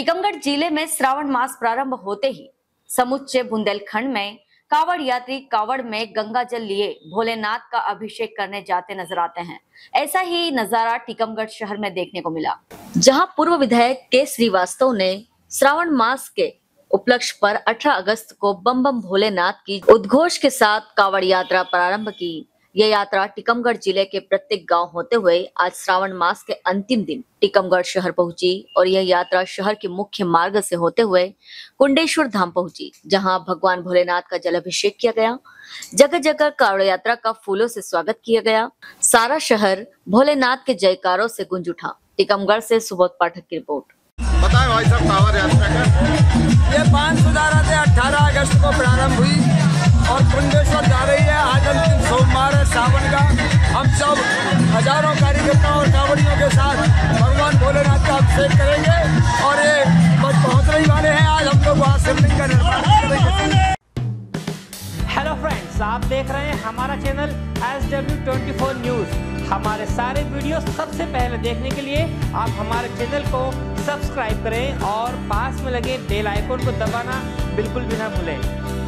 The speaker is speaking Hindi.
टीकमगढ़ जिले में श्रावण मास प्रारंभ होते ही समुच्चय बुंदेलखंड में कावड़ यात्री कावड़ में गंगा जल लिए भोलेनाथ का अभिषेक करने जाते नजर आते हैं। ऐसा ही नजारा टीकमगढ़ शहर में देखने को मिला, जहां पूर्व विधायक के श्रीवास्तव ने श्रावण मास के उपलक्ष्य पर 18 अगस्त को बम बम भोलेनाथ की उद्घोष के साथ कावड़ यात्रा प्रारंभ की। यह यात्रा टीकमगढ़ जिले के प्रत्येक गांव होते हुए आज श्रावण मास के अंतिम दिन टीकमगढ़ शहर पहुंची और यह यात्रा शहर के मुख्य मार्ग से होते हुए कुंडेश्वर धाम पहुंची, जहां भगवान भोलेनाथ का जलाभिषेक किया गया। जगह जगह कावड़ यात्रा का फूलों से स्वागत किया गया। सारा शहर भोलेनाथ के जयकारों से गूंज उठा। टीकमगढ़ से सुबोध पाठक की रिपोर्ट। बताएं भाई साहब, कावड़ यात्रा का ये 512 से 18 अगस्त को प्रारंभ हुई और कुंडेश्वर जा रही है। आज अंतिम सोमवार है सावन का। हम सब हजारों कार्यकर्ताओं और कावड़ियों के साथ भगवान भोलेनाथ का अभिषेक करेंगे और ये बस पहुंचने ही वाले हैं। आज हम लोग वहाँ शिवलिंग का निर्माण करेंगे। हेलो फ्रेंड्स, आप देख रहे हैं हमारा चैनल SW24 न्यूज़। हमारे सारे वीडियो सबसे पहले देखने के लिए आप हमारे चैनल को सब्सक्राइब करें और पास में लगे बेल आइकन को दबाना बिल्कुल भी ना भूलें।